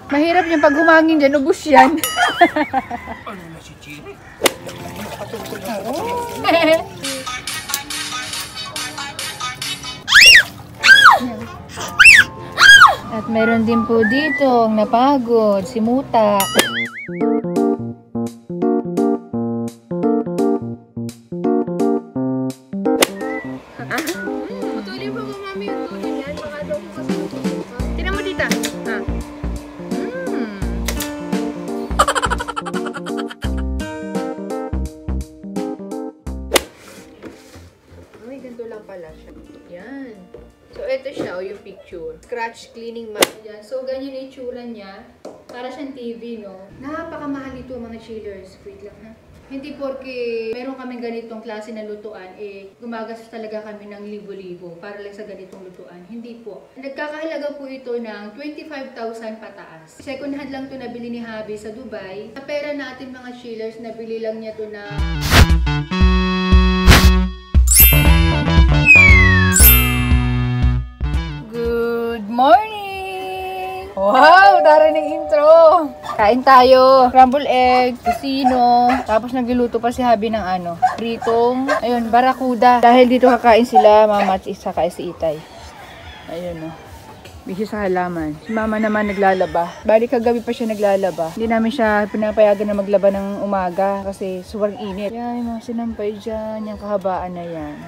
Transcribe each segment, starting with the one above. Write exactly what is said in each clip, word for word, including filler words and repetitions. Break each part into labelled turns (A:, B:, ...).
A: Mahirap yung pag humangin dyan, ubus yan.
B: Ano na si Chiri?
A: At meron din po dito ang napagod, si Muta.
C: Putulin mo mo mami yung tulin yan. Baka daw ko kasi natutukan.
A: Tinan mo dita. Ha? Mm.
C: Ay, ganito lang pala siya. Yan. So, ito siya, o yung picture. Scratch cleaning mat.
A: Yan. So, ganyan yung itsura niya. Para siyang T V, no? Napakamahal ito mga chillers. Wait lang, ha? Hindi porke meron kaming ganitong klase na lutuan, eh, gumagastos talaga kami ng libo-libo para lang sa ganitong lutuan. Hindi po. Nagkakahalaga po ito ng twenty-five thousand pataas. Second hand lang to nabili ni Habi sa Dubai. Sa pera natin mga chillers, nabili lang niya to na... Good morning! Wow! Tara ng intro! Kain tayo. Scramble egg, tocino. Tapos nagluluto pa si Habi ng ano, pritong, ayun, barakuda. Dahil dito kakain sila, mama at isa kaya si Itay. Ayun o. Oh. Busy sa halaman. Si mama naman naglalaba. Bali kagabi pa siya naglalaba. Hindi namin siya pinapayagan na maglaba ng umaga kasi sobrang init. Yan, yung mga sinampay dyan, yung kahabaan na yan.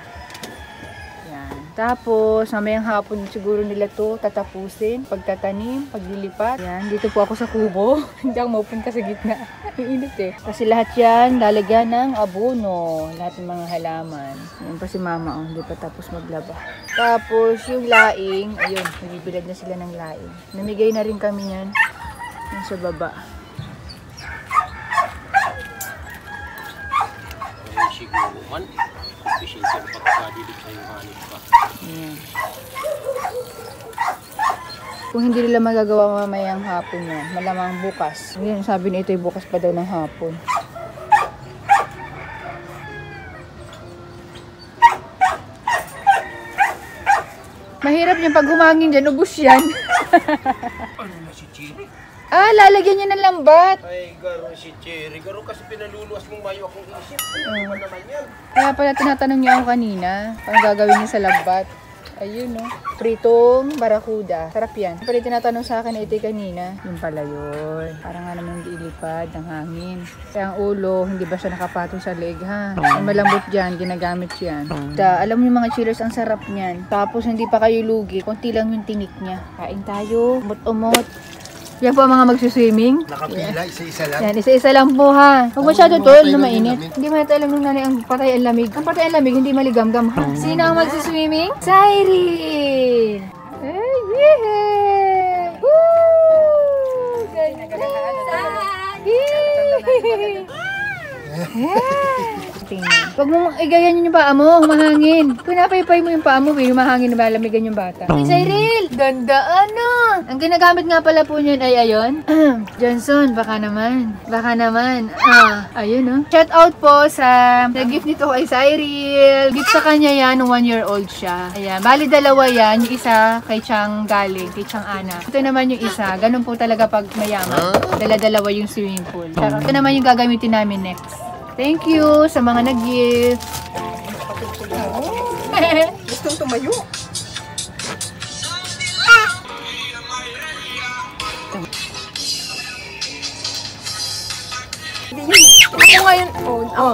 A: Tapos, mamayang hapon siguro nila to tatapusin, pagtatanim, paglilipat. Yan, dito po ako sa kubo. Hindi ako mapunta sa gitna. Ang init eh. Kasi lahat yan, lalagyan ng abono. Lahat ng mga halaman. Yan pa si mama, oh, hindi pa tapos maglaba. Tapos, yung laing, ayun, nabibilad na sila ng laing. Namigay na rin kami yan. Yan sa baba.
B: Ay, siguro man. Efficiency ang pagkakadilig sa yung hanip pa.
A: Ayan. Kung hindi nila magagawa mamayang hapon yan, malamang bukas. Ngayon sabi na ito ay bukas pa daw ng hapon. Mahirap yung pag humangin dyan, ubus yan.
B: Ano na si Chiri?
A: Ah, lalagyan niya ng lambat.
B: Ay, garo si Chiri. Garo kasi pinaluluwas mong mayo akong isip. Ano naman yan?
A: Kaya pala tinatanong niya ako kanina, paano gagawin niya sa lambat. Ayun no. Pritong barakuda. Sarap yan. Pala tinatanong sa akin ito kanina. Yung pala yun. Parang nga naman hindi ilipad ng hangin. Kaya ang ulo, hindi ba siya nakapatong sa leg ha? Ang malambot dyan, ginagamit yan. Da, alam niyo mga chillers, ang sarap niyan. Tapos hindi pa kayo lugi, konti lang yung tinik niya. Kain tayo, umot-umot. Yan po ang mga magsuswimming.
B: Nakapila, isa-isa lang.
A: Yan, isa-isa lang po ha. Huwag masyado tol na mainit. Hindi matatay alam nung nanay ang patay ang lamig. Ang patay ang lamig, hindi maligam-gam ha. Sino ang magsuswimming? Cyril! Ay, yeah! Woo! Ganda! Huwag mo igayan yun yung paa mo, humahangin. Pinapaypay mo yung paa mo, humahangin na malamigan yung bata. Hey, Cyril! Ganda ano! Ang ginagamit nga pala po niyan ay ayon. Johnson, baka naman. Baka naman. Ah, ayun oh. Shout out po sa nag-gift nito kay Cyril. Gift sa kanya yan, nung one year old siya. Ayan, bali dalawa yan. Yung isa kay Chang galing, kay Chang Ana. Ito naman yung isa. Ganun po talaga pag mayaman. Dala-dalawa yung swimming pool. Ito naman yung gagamitin namin next. Thank you sa mga nag-gift.
C: Gustong tumayo. Ako ngayon. Oh, oh.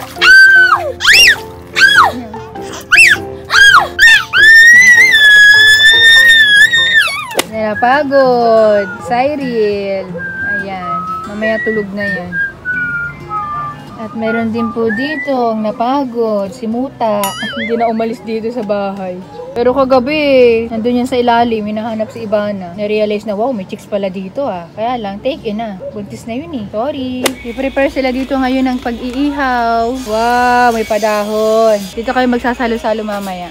A: Napagod. Cyril. Ayan. Mamaya tulog na yan. At meron din po dito ang napagod, si Muta. Hindi na umalis dito sa bahay. Pero kagabi, nandun yan sa ilalim, hinahanap si Ivana. Na-realize na, wow, may chicks pala dito ah. Kaya lang, take in na. Buntis na yun eh. Sorry. I-prepare sila dito ngayon ng pag-iihaw. Wow, may padahon. Dito kayo magsasalo-salo mamaya.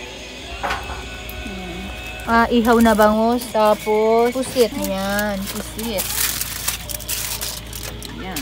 A: Ah, ihaw na bangus. Tapos, pusit. Ayan, pusit. Ayan.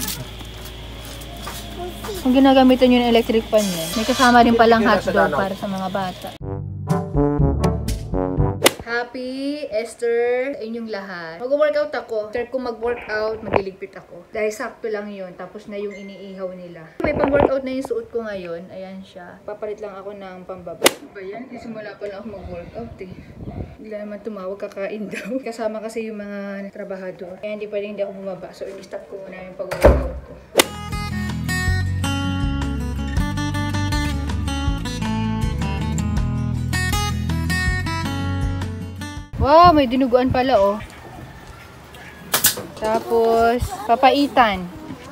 A: Kung ginagamitan nyo ng electric pan yan, may kasama rin palang hotdog para sa mga bata. Happy, Esther, inyong lahat. Mag-workout ako. After ko mag-workout, magiligpit ako. Dahil sakto lang yun. Tapos na yung iniihaw nila. May pang-workout na yung suot ko ngayon. Ayan siya. Papalit lang ako ng pambaba. Ba yan? Simula pa lang ako mag-workout eh. Bigla naman tumawag, kakain daw. Kasama kasi yung mga trabahador. Kaya hindi pwedeng hindi ako bumaba. So, i-stop ko muna yung pag-workout ko. Wow, may dinuguan pala oh. Tapos, papaitan.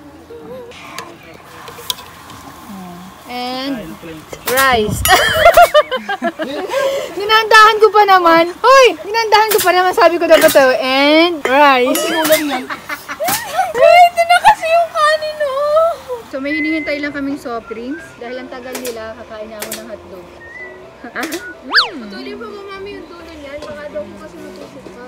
A: And rice. Ginandahan ko pa naman. Hoy, ginandahan ko pa naman. Sabi ko dapat to. And rice. Ay, ito na kasi yung kanin oh. So, may hinihintay lang kaming soft drinks. Dahil ang tagal nila, kakain na ako ng hotdog.
C: Mm. Patuloy pa ba mami yung tulo niyan? Baka daw ko kasi matusok ka.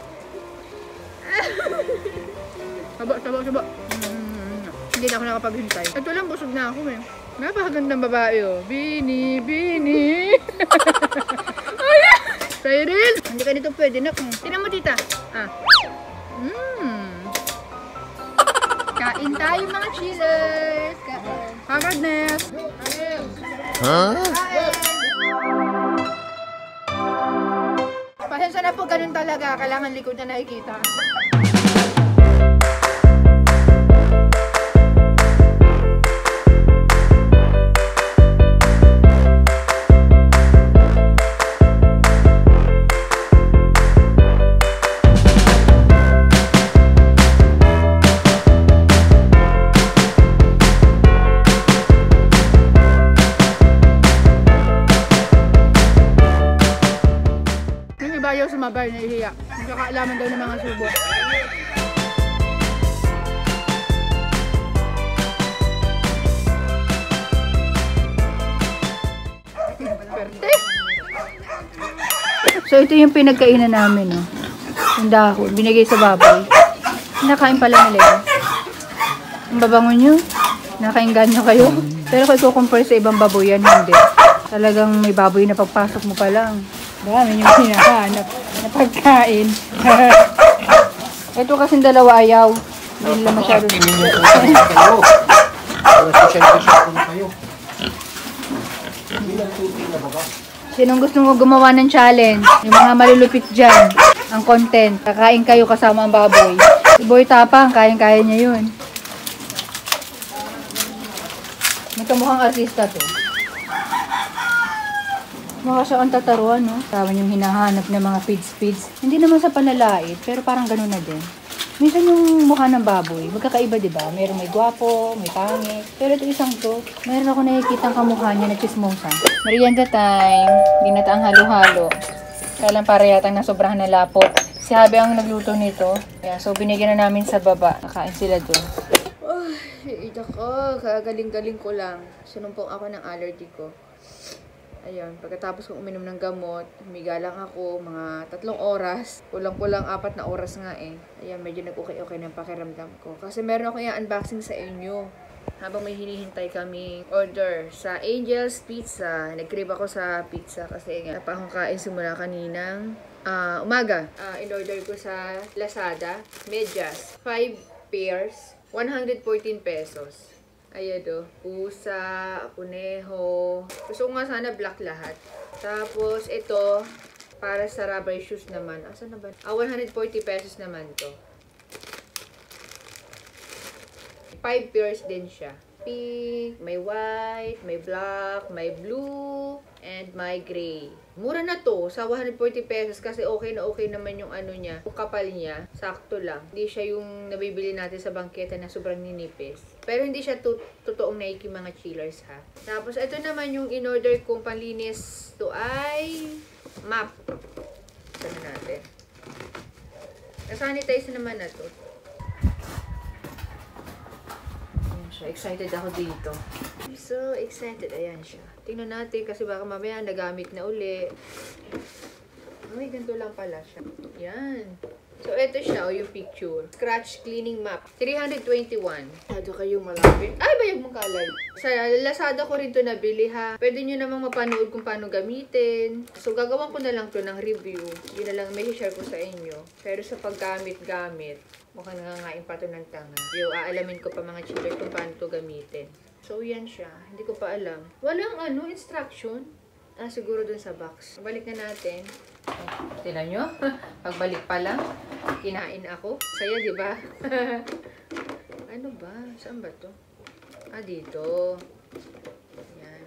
A: Saba, saba, saba. Mm. Hindi na ako nakapaghintay. Ito lang, busog na ako eh. Napakagandang babae oh. Bini, Bini. Ayan! Cyril! Hindi ka dito pwede na. Tinan mo tita. Ah. Mm. Kain tayo mga chillers. Kain. Haggardness.
B: Huh?
A: Kain. Pasensya na po, ganun talaga. Kailangan likod na nakikita. Ayaw sumabay, nahihiya. Magkakaalaman daw ng mga subo. Perte. So ito yung pinagkainan namin, no? Yung dahon, binigay sa baboy. Nakain pala nila yun. Ang babango nyo. Nakainganyo kayo. Pero kung i-compare sa ibang baboy yan, hindi. Talagang may baboy na pagpasok mo pa lang. Dami yung hinahanap na pagkain. Ito kasing dalawa ayaw. Hindi nila masyado nila. Sinong gusto mo gumawa ng challenge? Yung mga malulupit dyan. Ang content. Kakain kayo kasama ang baboy. Si Boy Tapang, kain-kaya niya yun. Magkamukhang artista to. Mukha siya ang tataruan, no? Tama yung hinahanap ng mga feeds-feeds. Hindi naman sa panlalait, pero parang ganun na din. Minsan yung mukha ng baboy, magkakaiba, di ba? Meron may gwapo, may pangit. Pero ito isang to, meron ako nakikita ang kamukha niya na chismosa. Merienda time, ginataang halo-halo. Kaya lang para yata na sobrahan na lapot. Si Habi ang nagluto nito. Kaya, so binigyan na namin sa baba. Nakain sila dun. Ay, ito ko. Kagaling-galing ko lang. Sinumpong ako ng allergy ko. Ayun, pagkatapos kong uminom ng gamot, humiga lang ako mga tatlong oras. Kulang-kulang apat na oras nga eh. Ayun, medyo nag-okay-okay ng pakiramdam ko. Kasi meron ako yung unboxing sa inyo. Habang may hinihintay kami order sa Angel's Pizza. Nag-crave ako sa pizza kasi nga pa akong kain simula kaninang uh, umaga. Uh, in-order ko sa Lazada, medyas, five pairs, one hundred fourteen pesos. Ayan o, pusa, kuneho. Gusto ko nga sana black lahat. Tapos ito, para sa rubber shoes naman. Asan na ba? Ah, one hundred forty pesos naman to. five pairs din siya. Pink, may white, may black, may blue, and may gray. Mura na to sa one hundred forty pesos kasi okay na okay naman yung ano niya. Yung kapal niya, sakto lang. Hindi siya yung nabibili natin sa bangketa na sobrang ninipis. Pero hindi siya to totoong Nike mga chillers ha. Tapos ito naman yung in-order kong panlinis to ay map. Ito na natin. Nasanitize naman na to. Excited ako dito. I'm so excited. Ayan siya. Tingnan natin kasi baka mamaya nagamit na uli. Ay, ganito lang pala siya. Yan.
C: So, ito siya, yung picture. Scratch cleaning map. three twenty-one. Masyado kayong malapit. Ay, bayag mong kalay. Sa Lazada ko rin to nabili ha. Pwede nyo namang mapanood kung paano gamitin. So, gagawa ko na lang to ng review. Yun na lang may share ko sa inyo. Pero sa paggamit-gamit, mukhang nangangain pa to ng tanga. Yung aalamin ko pa mga chillers kung paano to gamitin. So, yan siya. Hindi ko pa alam. Walang ano, instruction. Ah, siguro dun sa box. Balik na natin. Oh, tinan nyo? Pagbalik pa lang, kinain ako. Saya, di ba? Ano ba? Saan ba to? Ah, dito. Yan.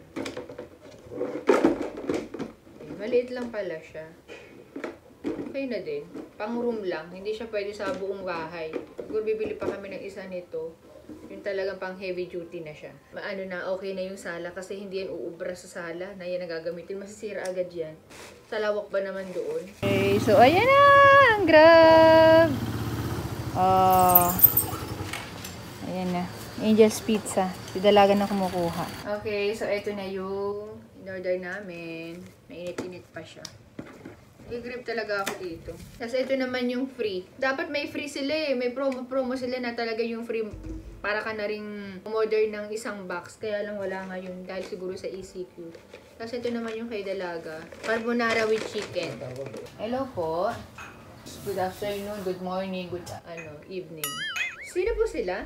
C: Okay, maliit lang pala siya. Okay na din. Pang room lang. Hindi siya pwede sa buong bahay. Siguro bibili pa kami ng isa nito. Yung talagang pang heavy duty na siya. Maano na, okay na yung sala kasi hindi yan uubra sa sala na yan nagagamitin. Masisira agad yan. Salawak ba naman doon?
A: Okay, so ayan na! Ang grab! Oh. Ayan na. Angel's Pizza. Si Dalaga na kumukuha.
C: Okay, so ito na yung in-order namin. Mainit-init pa siya. I-grip talaga ako dito. Kasi ito naman yung free. Dapat may free sila eh. May promo-promo sila na talaga yung free. Para ka na rin umorder ng isang box. Kaya lang wala ngayon dahil siguro sa E C Q. Kasi ito naman yung kay Dalaga. Carbonara with chicken. Hello po. Good afternoon, good morning, good ano, evening. Sino po sila?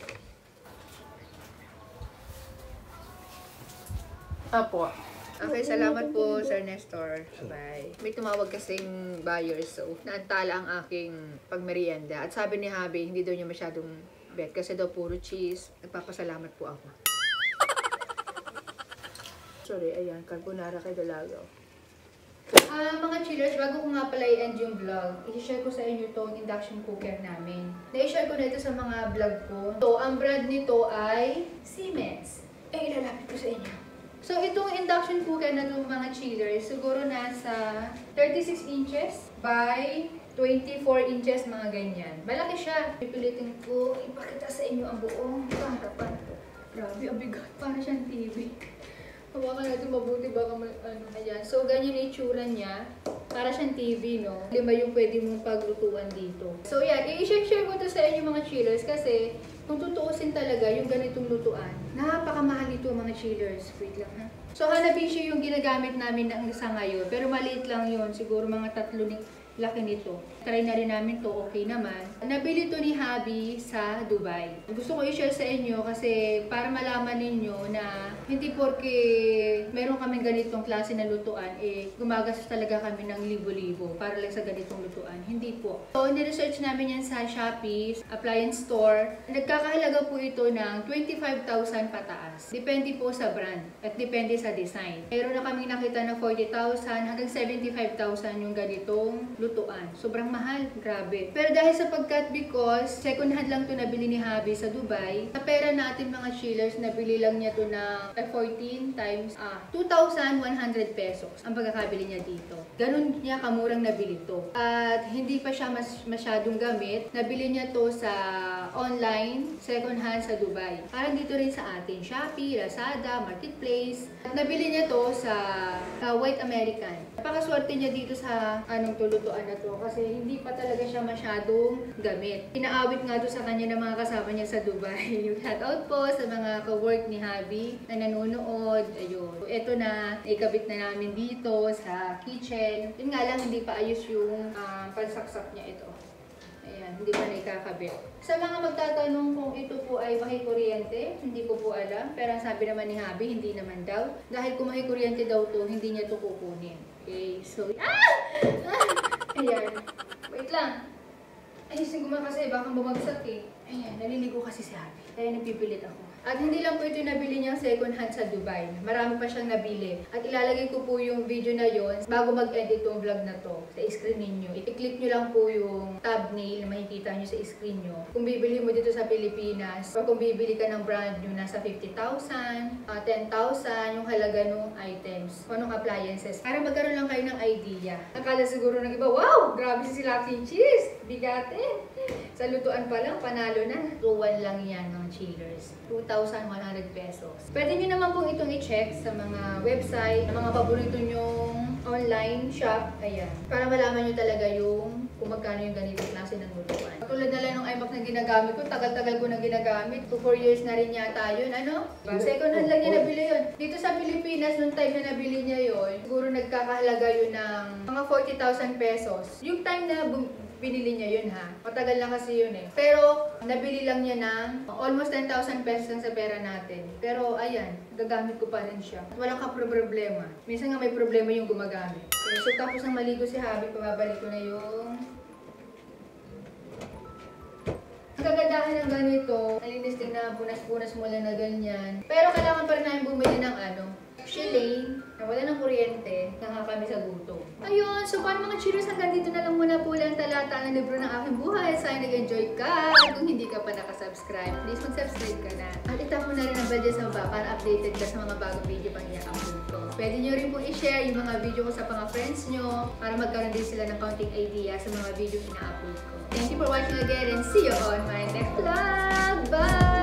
C: Apo. Okay, salamat po, Sir Nestor. Bye. May tumawag kasing buyer, so naantala ang aking pagmerienda. At sabi ni Habi, hindi daw niya masyadong bet kasi daw puro cheese. Nagpapasalamat po ako. Sorry, ayan, carbonara kay Dalaga. Ah, uh, mga chillers, bago ko nga pala i-end yung vlog, i-share ko sa inyo itong induction cooker namin. Na-share ko na ito sa mga vlog ko. So, ang brand nito ay Siemens. Eh, ilalapit ko sa inyo. So, itong induction cooker na itong mga chillers, siguro nasa thirty-six inches by twenty-four inches, mga ganyan. Malaki siya. Pipilitin ko, ipakita sa inyo ang buong harapan. Grabe, ang bigat. Para siyang T V. Hawakan natin mabuti, baka ano. Ayan. So, ganyan yung itsura niya. Para siyang T V, no? Lima yung pwede mong paglutuan dito. So, yan. I-share ko to sa inyo mga chillers kasi kung tutuusin talaga yung ganitong lutuan, napakamahal ito mga chillers. Wait lang ha. So, Hanabishi yung ginagamit namin ng isa ngayon. Pero maliit lang yun. Siguro mga tatlo ni laki nito. Try na rin namin to, okay naman. Nabili to ni Habi sa Dubai. Gusto ko i-share sa inyo kasi para malaman ninyo na hindi porke meron kaming ganitong klase na lutuan, eh gumagastos talaga kami ng libo-libo para lang sa ganitong lutuan. Hindi po. So, ni-research namin yan sa Shopee, appliance store. Nagkakahalaga po ito ng twenty-five thousand pataas. Depende po sa brand at depende sa design. Meron na kami nakita na forty thousand hanggang seventy-five thousand yung ganitong lutuan. Sobrang mahal. Grabe. Pero dahil sa pagkat because second hand lang to nabili ni Habi sa Dubai, sa pera natin mga chillers, nabili lang niya to na fourteen times ah, two thousand one hundred pesos ang pagkakabili niya dito. Ganun niya kamurang nabili to. At hindi pa siya mas, masyadong gamit. Nabili niya to sa online, second hand sa Dubai. Parang dito rin sa atin. Shopee, Lazada, Marketplace. At nabili niya to sa uh, White American. Napakaswerte niya dito sa anong tulutuan na to kasi hindi pa talaga siya masyadong gamit. Inaawit nga to sa kanya ng mga kasama niya sa Dubai. Shout out po sa mga ka-work ni Habi na nanonood. Ayun. Ito na, ikabit na namin dito sa kitchen. Yun nga lang, hindi pa ayos yung uh, pansaksak niya ito. Ayan, hindi pa na ikakabit. Sa mga magtatanong kung ito po ay makikuryente, hindi ko po alam. Pero ang sabi naman ni Habi, hindi naman daw. Dahil kung makikuryente daw to, hindi niya to kukunin. Okay, so... Ah! Ah! Ayan. Wait lang. Ayusin ko man kasi, baka bumagsak eh. Ayan, naliligo kasi si Habi. Kaya napipilit ako. At hindi lang po ito nabili niyang second hand sa Dubai. Marami pa siyang nabili. At ilalagay ko po yung video na yon bago mag-edit itong vlog na to sa screen ninyo. I-click nyo lang po yung thumbnail na makikita nyo sa screen nyo. Kung bibili mo dito sa Pilipinas, o kung bibili ka ng brand nyo nasa fifty thousand, uh, ten thousand, yung halaga ng items, o ng appliances. Para magkaroon lang kayo ng idea. Nakala siguro ng iba, wow! Grabe si Latin Cheese! Bigatin! Sa lutuan pa lang, panalo na. Tuwan lang yan mga chillers. two thousand one hundred pesos. Pwede nyo naman pong itong i-check sa mga website, sa mga paborito nyong online shop. Ayan. Para malaman nyo talaga yung kung magkano yung ganitong klase ng lutuan. Tulad na lang ng iMac na ginagamit ko, tagal-tagal ko na ginagamit. two to four years na rin yata yun. Ano? Second hand lang niya nabili yun. Dito sa Pilipinas, nung time na nabili niya yun, siguro nagkakahalaga yun ng mga forty thousand pesos. Yung time na binili niya yun ha. Matagal na kasi yun eh. Pero, nabili lang niya ng almost ten thousand pesos lang sa pera natin. Pero, ayan, gagamit ko pa rin siya. Walang ka-problema. Minsan nga may problema yung gumagamit. Okay, so, tapos nang maligo si Habi, pababalik ko na yung... Ang kagandahan ng ganito, nalinis din na punas-punas mo lang na ganyan. Pero, kailangan pa rin namin bumili ng ano, shilling, na wala ng kuryente, nakakami sa gutom. Ayun, so paano mga chillers, hanggang dito na lang muna po lang talata ng libro ng aking buhay. Sana nag-enjoy ka. At kung hindi ka pa nakasubscribe, please mag-subscribe ka na. At itap mo na rin ang bell dyan sa baba para updated ka sa mga bagong video pang i-upload ko. Pwede nyo rin po i-share yung mga video ko sa mga friends nyo para magkaroon din sila ng counting idea sa mga video ina-upload ko. Thank you for watching again and see you on my next vlog. Bye!